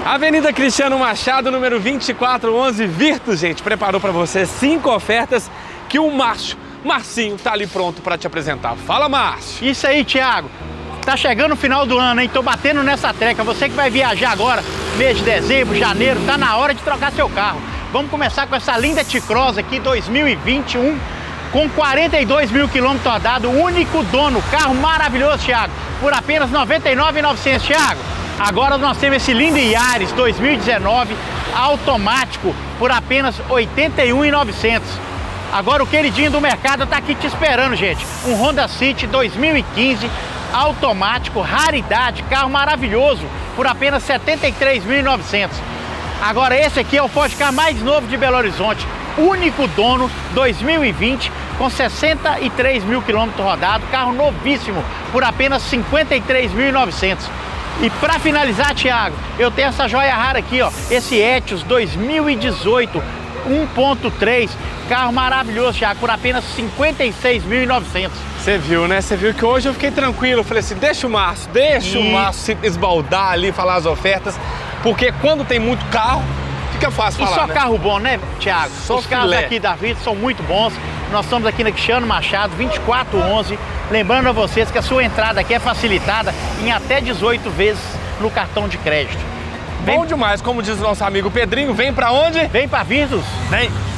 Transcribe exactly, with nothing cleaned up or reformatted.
Avenida Cristiano Machado, número vinte e quatro onze, Virtus, gente, preparou para você cinco ofertas que o Márcio, Marcinho, tá ali pronto para te apresentar. Fala, Márcio! Isso aí, Thiago. Tá chegando o final do ano, hein? Tô batendo nessa treca. Você que vai viajar agora, mês de dezembro, janeiro, tá na hora de trocar seu carro. Vamos começar com essa linda T-Cross aqui, dois mil e vinte e um, com quarenta e dois mil quilômetros rodados, único dono. Carro maravilhoso, Thiago, por apenas noventa e nove mil e novecentos, Thiago. Agora nós temos esse lindo Yaris dois mil e dezenove, automático, por apenas oitenta e um mil e novecentos. Agora o queridinho do mercado tá aqui te esperando, gente. Um Honda City dois mil e quinze, automático, raridade, carro maravilhoso, por apenas setenta e três mil e novecentos. Agora esse aqui é o Ford Ka mais novo de Belo Horizonte, único dono, dois mil e vinte, com sessenta e três mil quilômetros rodados, carro novíssimo, por apenas cinquenta e três mil e novecentos. E para finalizar, Thiago, eu tenho essa joia rara aqui, ó, esse Etios dois mil e dezoito, um ponto três, carro maravilhoso, Thiago, por apenas cinquenta e seis mil e novecentos. Você viu, né? Você viu que hoje eu fiquei tranquilo, eu falei assim, deixa o Márcio, deixa e... o Márcio se esbaldar ali, falar as ofertas, porque quando tem muito carro, fica fácil e falar, só né? carro bom, né, Thiago? Só Os carros filé. aqui da Vida são muito bons. Nós estamos aqui na Cristiano Machado, vinte e quatro onze. Lembrando a vocês que a sua entrada aqui é facilitada em até dezoito vezes no cartão de crédito. Vem... Bom demais, como diz o nosso amigo Pedrinho, vem pra onde? Vem pra Virtus. Vem.